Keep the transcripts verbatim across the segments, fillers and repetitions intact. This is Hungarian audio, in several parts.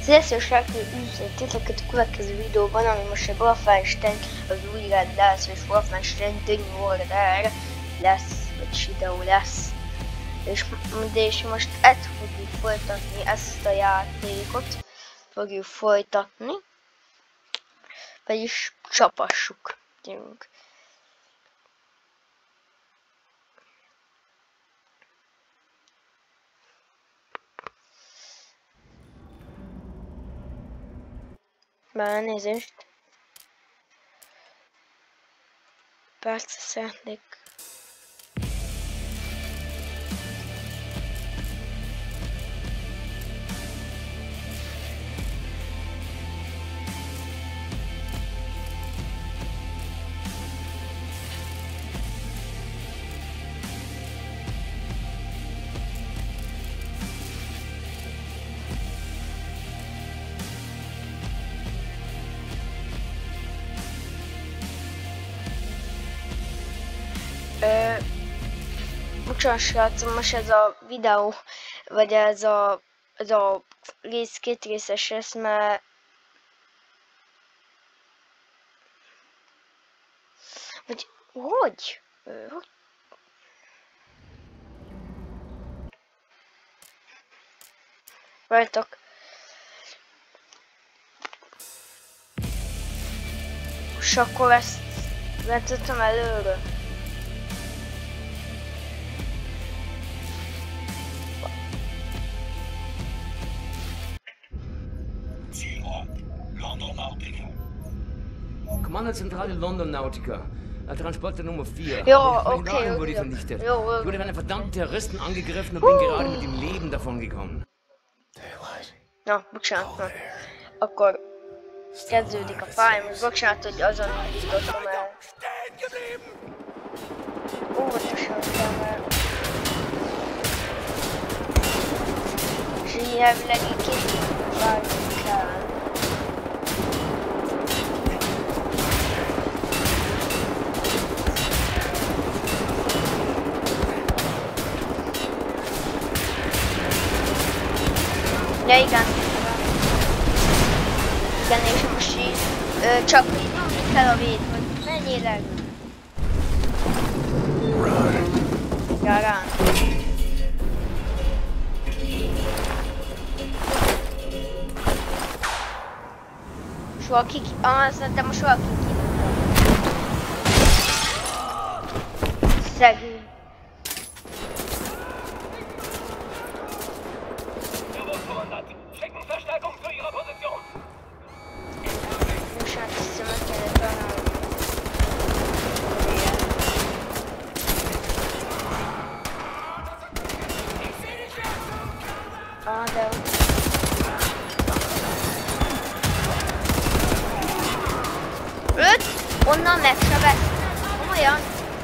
Sziasztok, srácok! Üdvözlök titeket a következő videóban, ami most a Wolfenstein, az új rend lesz, és Wolfenstein The New Order lesz, vagy videó lesz. És, és most ezt fogjuk folytatni, ezt a játékot fogjuk folytatni. Vagyis csapassuk. Gyerünk. Már nézést. Persze szeretnék. Ö, bocsánat, srácok, most ez a videó, vagy ez a, ez a rész két részes lesz, mert vagy hogy? Ö, hogy? Várjatok. És akkor ezt vetettem előre. Kommandozentrale London Nautica. Transporter Nummer vier. Ja, Mein okay, Wagen okay. wurde vernichtet. Ja, okay. Ich wurde von einem verdammten Terroristen angegriffen und bin gerade mit dem Leben davon gekommen. Na, bocsánat, na. Akkor kezdődik a fájl, most bocsánat, hogy azon indítottam el. Óvatosan kell, mert... És így elvileg így két várni kell. Ja, igen. Igen, és most így ö, csak így nyomni kell a vét, hogy mennyire. Ja, rá. Most valaki, ah, szerintem most valaki kidobta. Szegény. Ah, de... Öt! Onnan megsebeztem. Komolyan?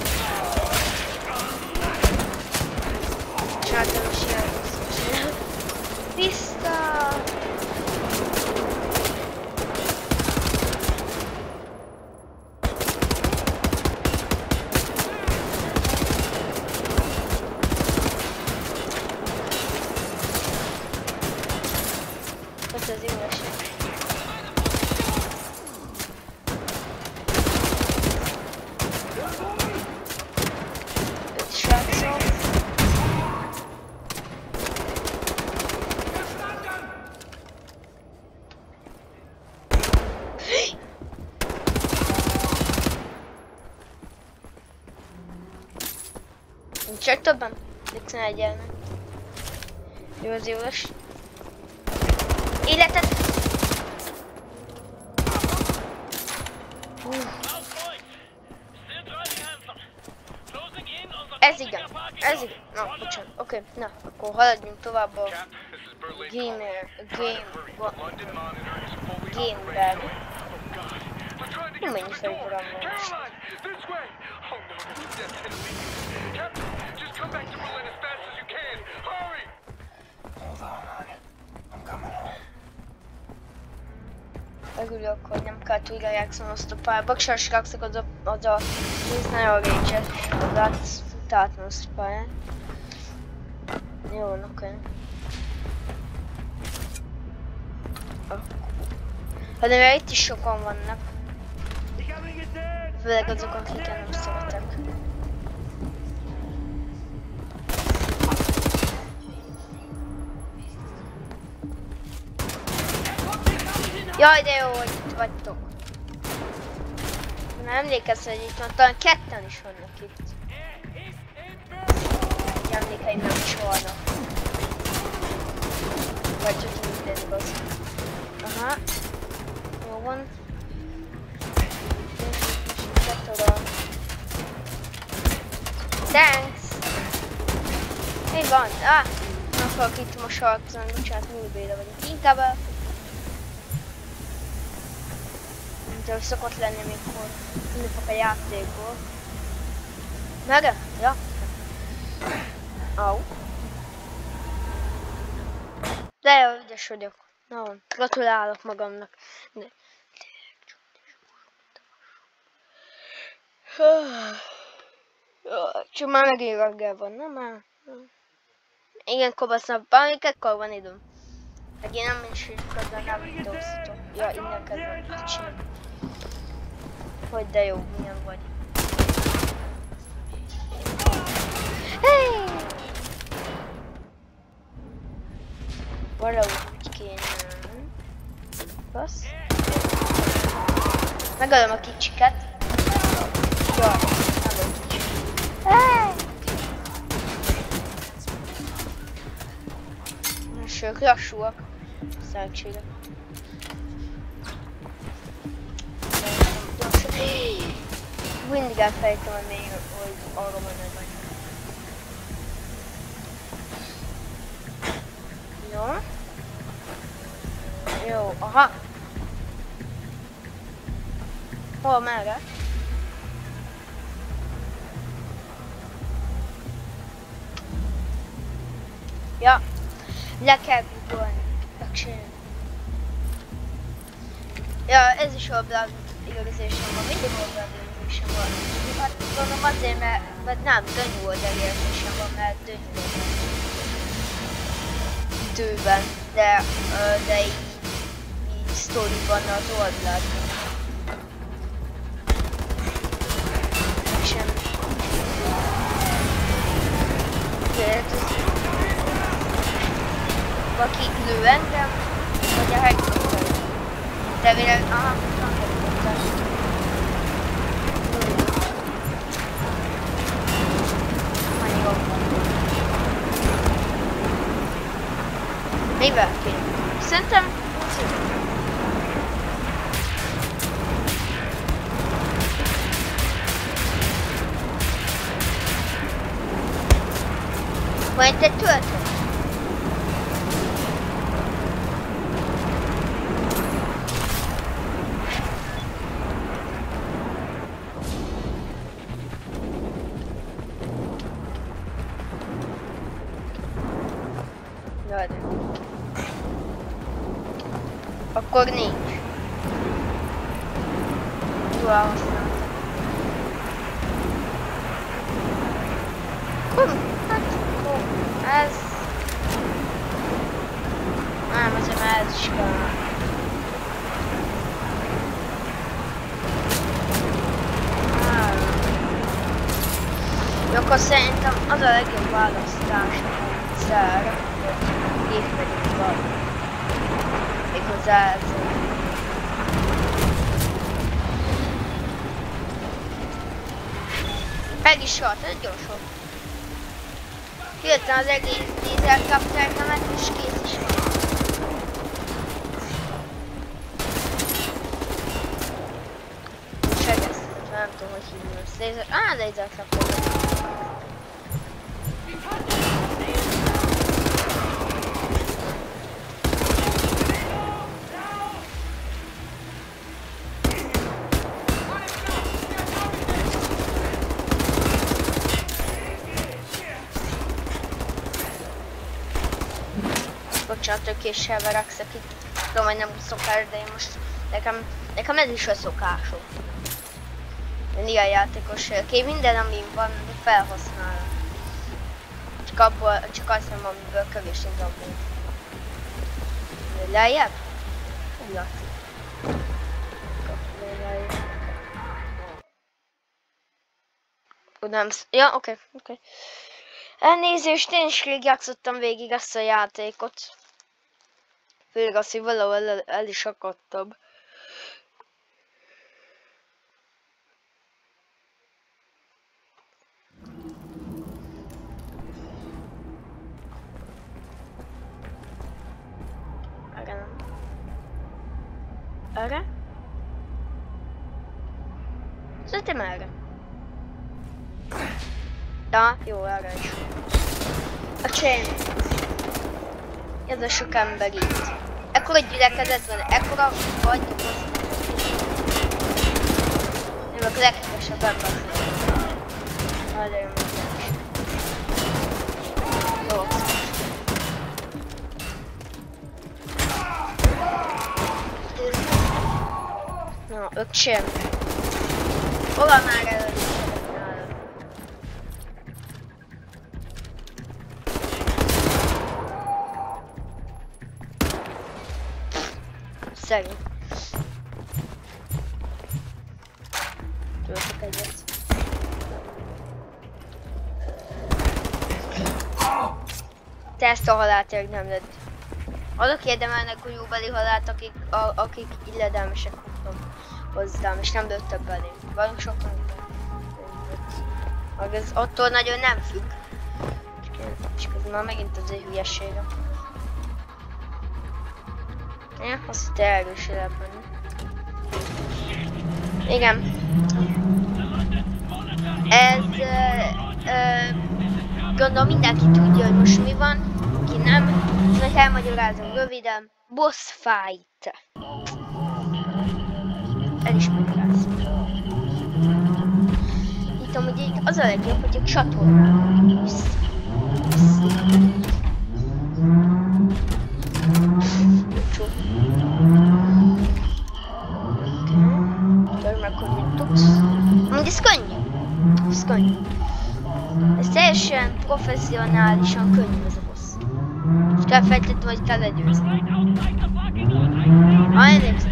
Csátom is jön. Tiszta! Ez az igazság. Öt srácok. Nincs többen? Dixon egyenlnek. Jó az éles. Életet! Ez igen, ez igen. Na, bocsánat, oké, okay. Na, akkor haladjunk tovább a gamer, game, gameben. Nem mennyi felprogram van most. Megülök, hogy nem kell újra játszom azt a pályát. Bocsánat, srácok, az a, az a rész nagyon rage-es, az átfutáltam azt a pályát. Jó, oké. Okay. Hát de itt is sokan vannak. Főleg azok, akiket nem szeretek. Jaj, de jó, hogy itt vagytok. Nem emlékezz, hogy itt van, talán ketten is vannak itt. Emlékeim nem is vannak. Vagy csak minden igaz. Aha. Jó van. Thanks! Mi van? Ah! Nem fogok itt most sarkozani, bocsánat, műbéle vagyok. Inkább el... Mint ahogy szokott lenni, amikor kilépek a játékból. Mege? Ja? Au. De jó, ügyes vagyok. Na van, gratulálok magamnak. De... Csak már megint reggel van, nem már? Igen, kobasznap, valamikor van időm. Meg én nem is közben nem videóztatok. Ja, innen kezdem kicsinek. Hogy de jó, milyen vagy. Hey! Valahogy úgy kéne. Bassz. Megadom a kicsiket. Jaj, nem vagy kicsi. Hey! Sők, lassúak. Szerencsére. Mindig elfelejtem, hogy még hogy arra menni vagy. Jó. Jó, aha. Hol, merre? Ja. Le kell googolni. Megcsinálni. Ja, ez is oldal igazésem van. Mindig oldal igazésem van. Hát gondolom azért, mert, mert nem, dönyű oldal igazésem van, mert dönyű oldal. Időben, de, de így, így sztoriban az oldal. Sem. Valaki lő engem, vagy a helikopter. De véle... aha, nem helikopter. Annyi gond van. Mivel kéne? Szerintem... Van itt egy töltő? Jaj, de. Akkor nincs. Jól használtam. Hm, hát, ó, ez... Nem, azért már ez is kell. Jó, akkor szerintem az a legjobb választás egyszer, hogy itt megyünk valami. Méghozzá ez. Meg is halt, ez gyorsabb. Kijöttem az egész dízelkapternemet és kész is van. Segeztet, nem tudom, hogy hívni ezt. Lézer... Á, lézerkapternemet. Bocsánat, tökéssel verekszek itt. Tudom, hogy nem szokás, de én most... Nekem, nekem ez is a szokásom. Én ilyen játékos vagyok. Én minden, amin van, felhasználom. Csak abból, csak azt nem, amiből kevés az abból. Lejjebb? Laci. Nem sz... Ja, oké, okay, oké. Okay. Elnézést, én is rég játszottam végig ezt a játékot. Főleg azt, hogy valahol el, el is akadtam. Erre nem. Erre? Szerintem erre. Ja, jó, erre is. A chain. Ez a sok ember itt. Ekkora gyülekezet van, ekkora vagy nem a legkevesebb ember. Nagyon jó. Jó. Na, öcsém. Hol van már előtt? Szegény. Töltök egyet. Te ezt a halált érdemled. Azok érdemelnek a jóbeli halált, akik, a, akik illedelmesek kaptam hozzám, és nem lőttek belé. Valami sokan meg ez attól nagyon nem függ. És ez már megint az ő hülyesége. Ja, azt hitte erős lehet menni. Igen. Ez... Ö, ö, gondolom mindenki tudja, hogy most mi van. Ki nem. Most elmagyarázom röviden. Boss fight. El is magyarázom. Itt amúgy az a legjobb, hogy a csatornán viszik. Amúgy ez könnyű. Ez könnyű. Ez teljesen professzionálisan könnyű ez a boss. És kell feltétlenül, hogy te legyőzni. Ha elnézem.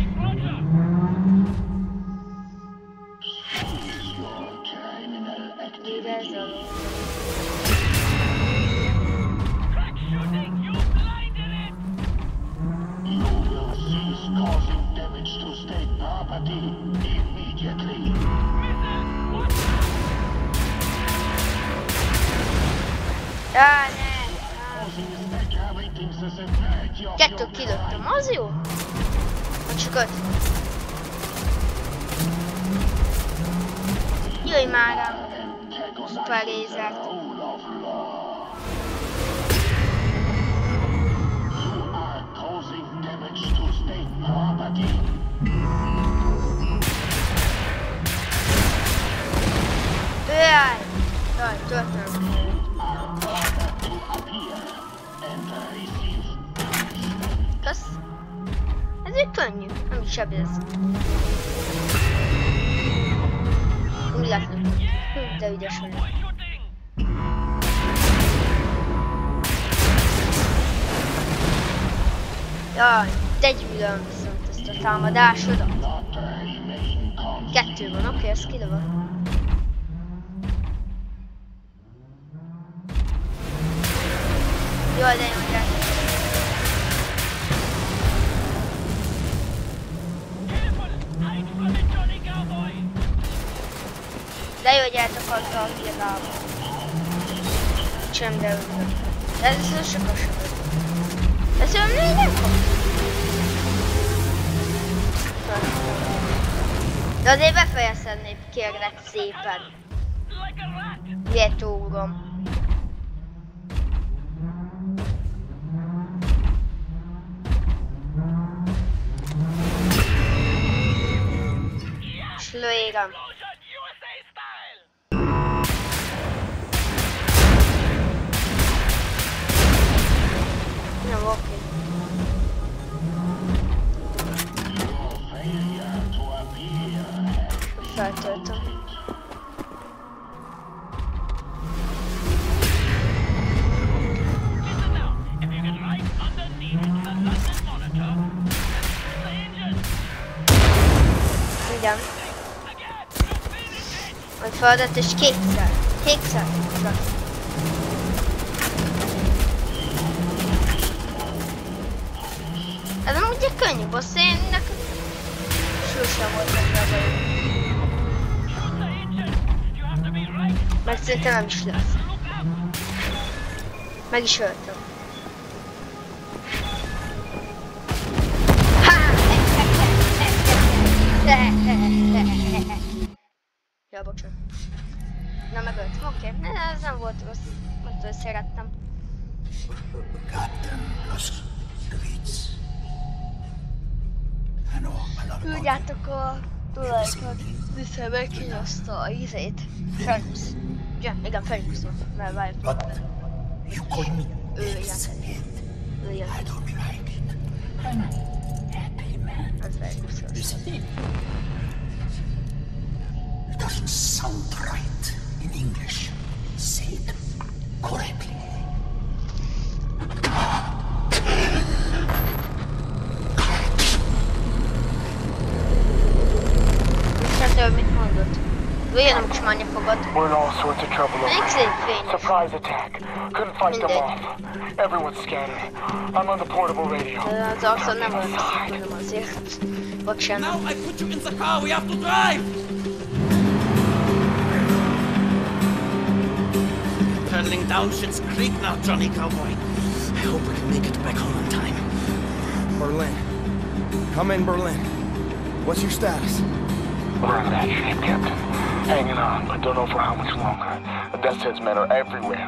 Ah, ne! Kettő kilőttem, az jó? Vagy csak öt? Jöjj már rám! Szuper lézert! Jaj! Jaj, töltem! Kösz! Ez egy könnyű, nem is sebez. Úgy látni. Hú, de ügyes vagyok. Jaj, te gyűlöm viszont ezt a támadásodat. Kettő van, oké, ez kilövök. Jaj, de jó, de De jó, hogy eltakarta a hírlába. Sem, de úgy. De ez az sokkal sokat. De szóval még nem kap. De azért befejezhetnék, kérlek szépen. Vieto uram. És lőjégem. Nem, oké. Feltöltöm. Igen. Majd feladat és kétszer. Kétszer. Ez amúgy egy könnyű boss, én nekem sősem volt meg meg szerintem nem is lesz. Meg is öltem. Ja, bocsánat. Na megöltem, oké. Okay. Ez nem volt rossz. Mondtól szerettem. Tudjátok a tulajkat vissza megkínozta a izét. Fergus. Ja, igen, Fergus volt. Mert várj. Ő ilyen. Ő ilyen. Ez Fergus volt. It doesn't sound right in English. Say it correctly. Mit mondott? Olyan nem csomálja fogad. We're in all sorts of trouble over here. Surprise attack. Couldn't fight them off. Everyone's scattered. I'm on the portable radio. Az arcon nem olyan nem azért. Bocsánat. Now I put you in the car. We have to drive. Tunneling down Schitt's Creek now, Johnny Cowboy. I hope we can make it back home on time. Berlin. Come in, Berlin. What's your status? We're in bad shape, Captain. Hanging on, but don't know for how much longer. The Death's Head's men are everywhere.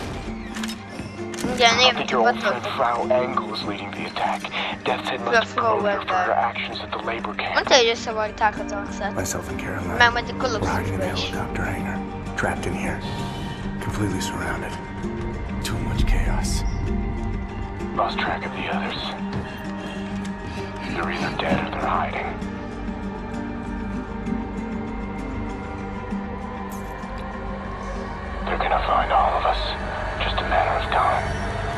I think your old friend Frau Engel is leading the attack. Death's Head must have promoted her for her actions at the labor camp. Myself and Caroline. We're hiding in a helicopter hangar. Trapped in here. Completely surrounded. Too much chaos. Lost track of the others. They're either dead or they're hiding. They're gonna find all of us. Just a matter of time.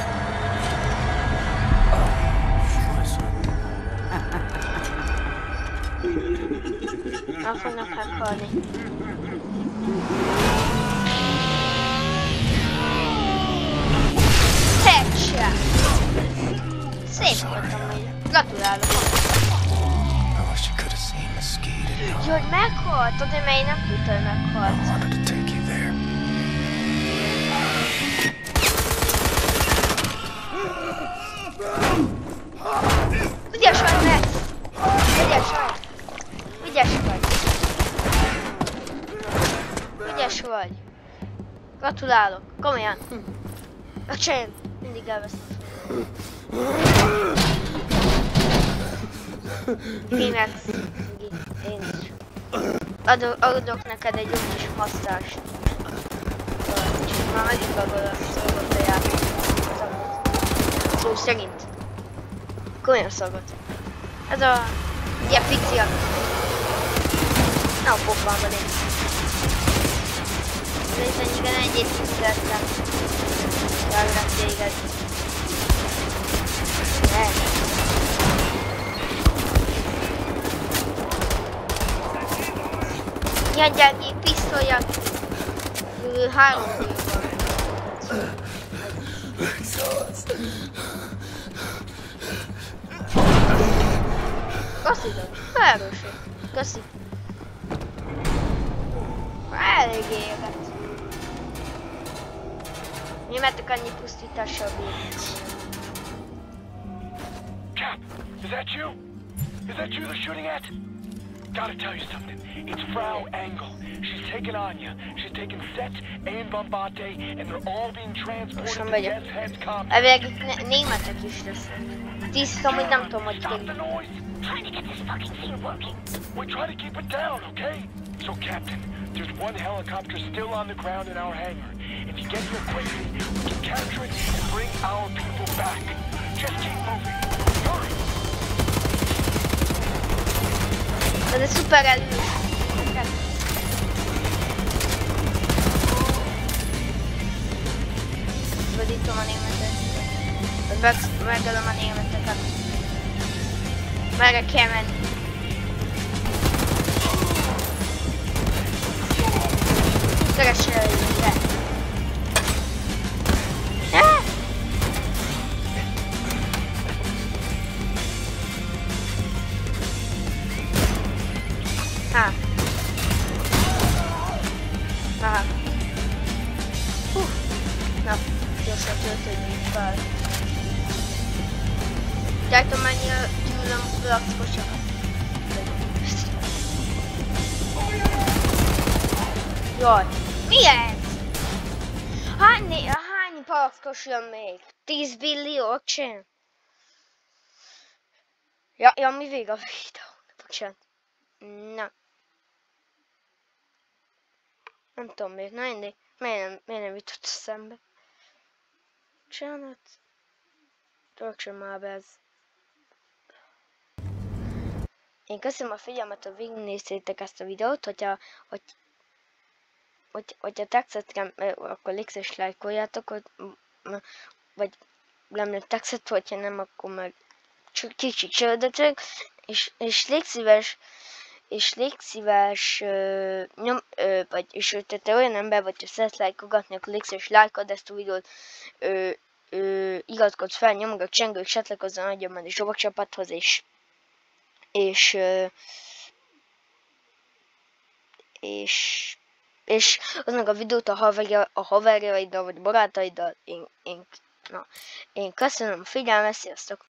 El fognak meghalni. Headshot! Szép voltam még. Gratulálok. Jó, hogy meghalt, de mert én nem tudtam, hogy meghalt. Ügyes vagy, Max! Ügyes vagy! Ügyes vagy! Ügyes vagy! Gratulálok! Komolyan! Öcsém! Mindig elveszem. Max! Én is. Adok, adok neked egy jó kis masztást. Már megigazol a szolgott a játék. Szó szerint. Komolyan szolgott. Ez a... ilyen fikcia. Nem a pofánban én. Szerintem igen, egyét tiszteltem. Járnak téged. Ne. Ilyen gyengék pisztolyak. Három van. Köszi, felrőség. Köszi. Elég éget. Németek annyi pusztítással bírni. Cap, is that you? Is that you they're shooting at? Gotta tell you something. It's Frau Engel. She's taken Anya. She's taken Set and Bombate, and they're all being transported to Death's Head's compound. Elvileg itt németek is lesznek. Tisztam, hogy nem tudom, hogy stop the noise! Trying to get this fucking thing working. We try to keep it down, okay? So, Captain, there's one helicopter still on the ground in our hangar. If you get here quickly, we can capture it and bring our people back. Just keep moving. Hurry! Ez egy szuper erős. Bedítom a németet. Megölöm a németeket. Merre kell menni. Szeresse le! Ah! Ha! Ha! Hú! Na, gyorsan töltődjünk fel. Gyártom mennyire gyűlöm a flaxkosakat. Jaj, mi ez? Hány, hány palackos jön még? tíz billió, csin? Ja, ja, mi vége a videó? Bocsánat. Na. Nem tudom miért, na mindig. Miért nem, miért nem jutott szembe? Bocsánat. Töltsön már be ez. Én köszönöm a figyelmet, hogy végignéztétek ezt a videót, hogyha, hogy, hogy, hogyha tetszett, akkor légy lájkoljátok, hogy, vagy nem tetszett, hogyha nem, akkor meg kicsit csődötök, és, és légy szíves, és légy szíves, ö, nyom, ö, vagy, és ő, te olyan ember vagy, hogy szeretsz lájkogatni, akkor légy szíves, lájkod ezt a videót, ö, ö, iratkozz fel, nyomogat csengőt, csatlakozzon nagyon menni Zsobok csapathoz, és és ö, és és aznak a videót a, haverja, a haverjaiddal vagy barátaiddal, én, én, na, én köszönöm a figyelmet, sziasztok!